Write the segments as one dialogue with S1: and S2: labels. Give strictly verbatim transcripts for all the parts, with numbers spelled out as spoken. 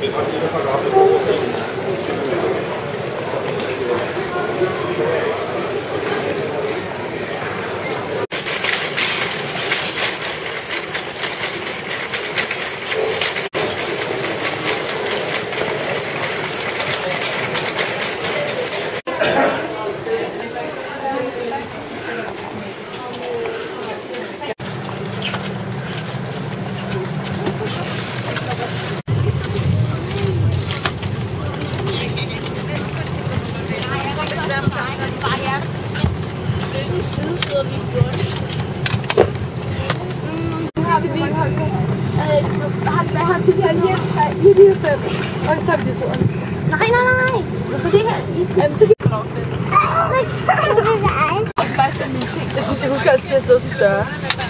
S1: Hvilken side sidder vi på? Nu har vi vi har har vi her lige tre, lige de her fem. Og så tager vi de to. Nej, nej, nej. På det her. Jamen, så vi får det. Og bare sådan mine ting. Jeg synes, jeg husker altid, at det er stadig større.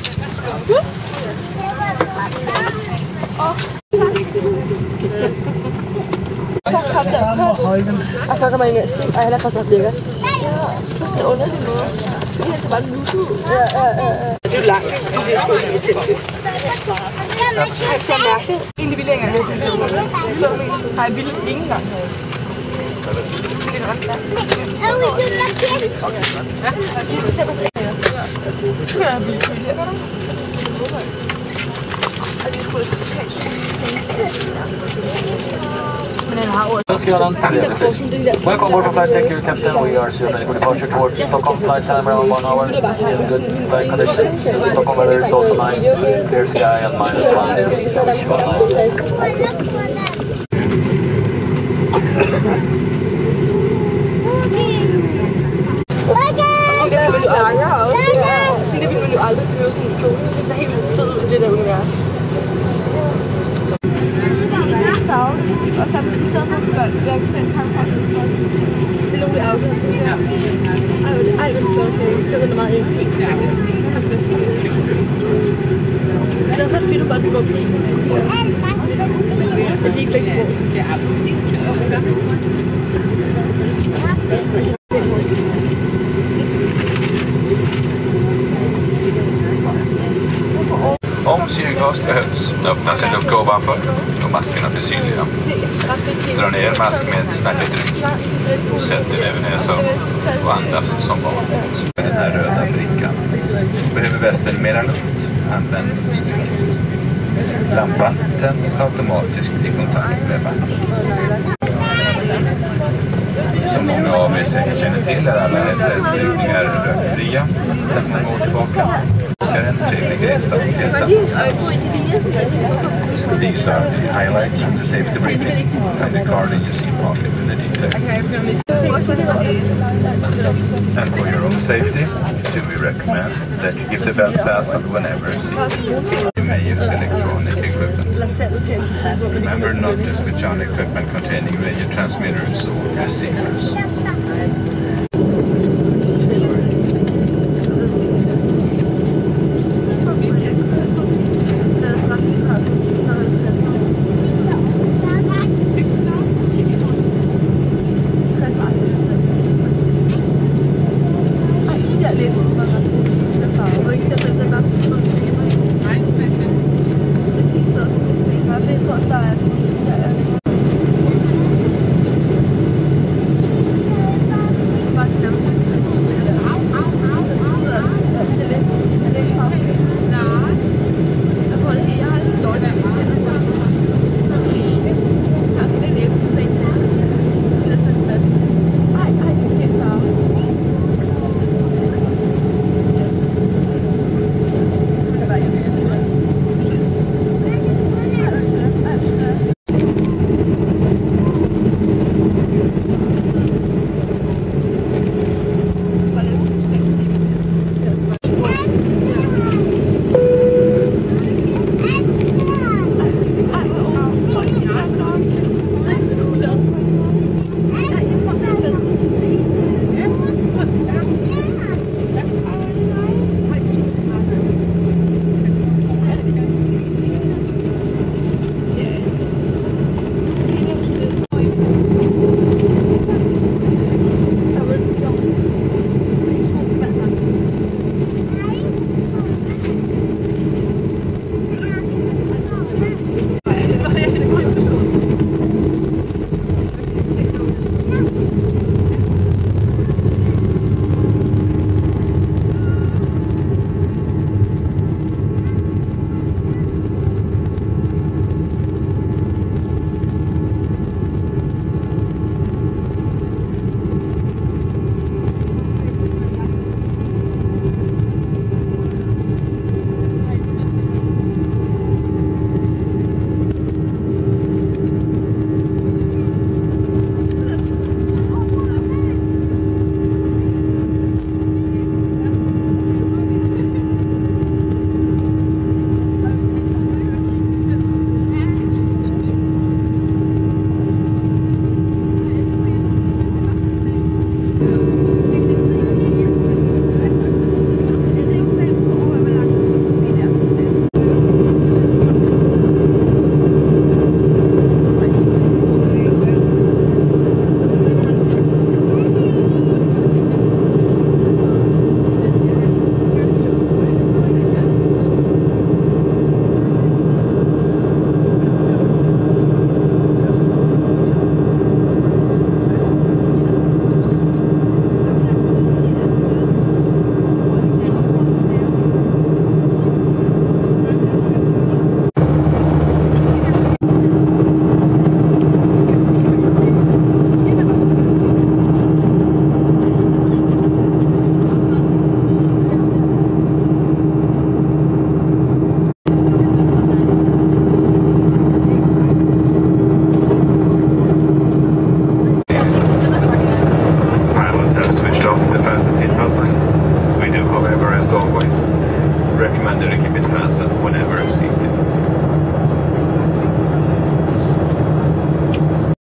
S1: Og så kan man ikke se, og han er faktisk også lækker. Ja, på sådan en underlig måde. Fordi han så bare lusset ud. Ja, ja, ja, ja. Det er jo langt, det er sgu ikke sindssygt. Han ser mærkeligt. Egentlig ville jeg ikke engang have set det. Så nej, jeg ville ikke engang have. Det er ret langt. Ja, det er vildt tydeligt, gør du? Og det er sgu da totalt sygt.
S2: Welcome aboard for flight deck, dear Captain. We are soon ready for departure towards Stockholm. Flight time around one hour. In good flight conditions. Stockholm weather is also nice. Clear sky and minus one.
S1: Sådan det ville man jo aldrig købe sådan en kjole. Den ser helt fed ud i det der univers. Og så i stedet for at gøre det, jeg kan se en kamp. Stille roligt afgør. Ej, hvor er det flot. Så er det meget enkelt. Det er også ret fint, at bare skal gå på prisen. Og de er ikke begge to.
S2: Om syrgas behövs, öppnas en lucka ovanför och maskerna blir synliga. Dra ner mask med smärtdryck. Sätt dig över näsan och andas som vanligt. Den här röda brickan. Behöver västen mera luft? Använd lampan tänds automatiskt i kontakt med vatten. Som många av er säkert känner till är alla S A S-flygningar rökfria sedan många år tillbaka. Är en trevlig resa att äta. These are the highlights of the safety briefing and the card in your seat pocket with the details. And for your own safety, do we recommend that you give the belt pass whenever you may use electronic equipment. Remember not to switch on equipment containing radio transmitters or receivers.